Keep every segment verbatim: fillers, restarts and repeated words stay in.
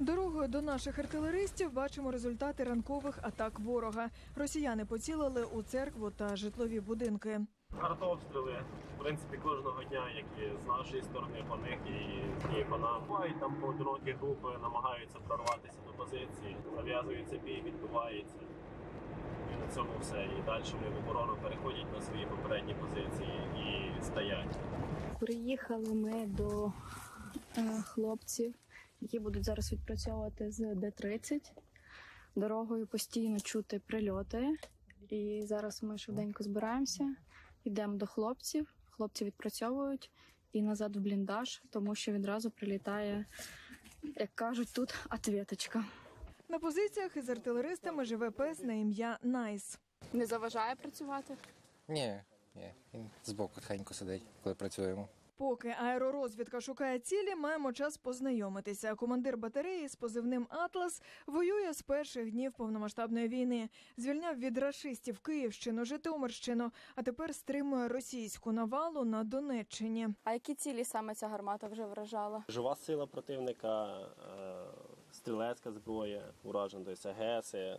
Дорогою до наших артилеристів бачимо результати ранкових атак ворога. Росіяни поцілили у церкву та житлові будинки. Артобстріли, в принципі, кожного дня, як і з нашої сторони по них, і з цієї по нам. Бувають там поодинокі групи, намагаються прорватися до позиції, зав'язується бій, відбувається. І на цьому все. І далі вони в оборону переходять на свої попередні позиції і стоять. Приїхали ми до е, хлопців, які будуть зараз відпрацьовувати з Д тридцять. Дорогою постійно чути прильоти. І зараз ми швиденько збираємося, йдемо до хлопців, хлопці відпрацьовують і назад в бліндаж, тому що відразу прилітає, як кажуть, тут ответочка. На позиціях із артилеристами живе пес на ім'я Найс. Не заважає працювати? Ні, ні, він збоку тихенько сидить, коли працюємо. Поки аеророзвідка шукає цілі, маємо час познайомитися. Командир батареї з позивним «Атлас» воює з перших днів повномасштабної війни. Звільняв від рашистів Київщину, Житомирщину, а тепер стримує російську навалу на Донеччині. А які цілі саме ця гармата вже вражала? Жива сила противника, стрілецька зброя, уражені до СГСи,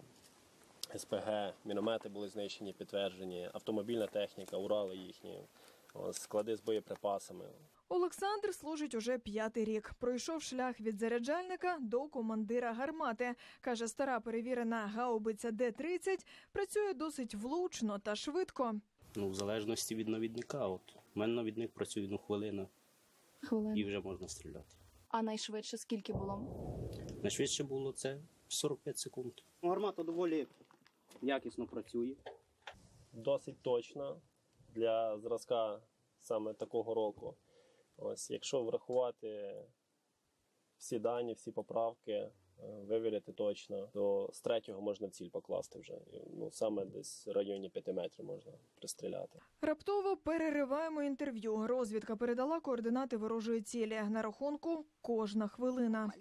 СПГ, міномети були знищені, підтверджені, автомобільна техніка, Урали їхні. Склади з боєприпасами. Олександр служить уже п'ятий рік. Пройшов шлях від заряджальника до командира гармати. Каже, стара перевірена гаубиця Д тридцять працює досить влучно та швидко. Ну, в залежності від навідника. От у мене навідник працює ну, хвилина, Хвилина. І вже можна стріляти. А найшвидше скільки було? Найшвидше було це сорок п'ять секунд. Гармата доволі якісно працює. Досить точно для зразка саме такого року. Ось, якщо врахувати всі дані, всі поправки, вивіряти точно, то з третього можна в ціль покласти вже. Ну, саме десь в районі п'яти метрів можна пристріляти. Раптово перериваємо інтерв'ю. Розвідка передала координати ворожої цілі. На рахунку кожна хвилина.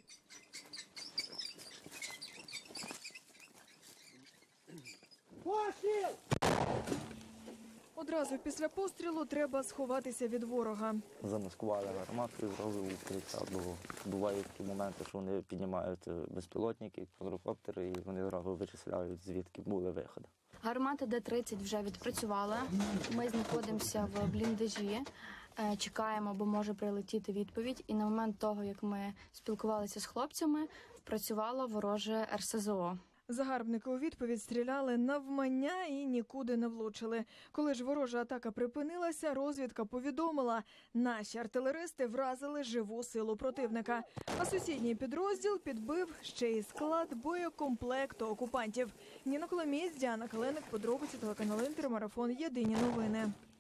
Постріл! Одразу після пострілу треба сховатися від ворога. Замаскували гармату і зразу укриття, бо бувають такі моменти, що вони піднімають безпілотники, квадрокоптери, і вони одразу вичисляють, звідки були виходи. Гармата Д тридцять вже відпрацювала. Ми знаходимося в бліндажі, чекаємо, бо може прилетіти відповідь. І на момент того, як ми спілкувалися з хлопцями, працювало вороже Ер Ес Зе О. Загарбники у відповідь стріляли навмання і нікуди не влучили. Коли ж ворожа атака припинилася, розвідка повідомила, наші артилеристи вразили живу силу противника. А сусідній підрозділ підбив ще й склад боєкомплекту окупантів. Ніна Коломієць, Діана Каленик, подробиці, телеканал Інтер, марафон «Єдині новини».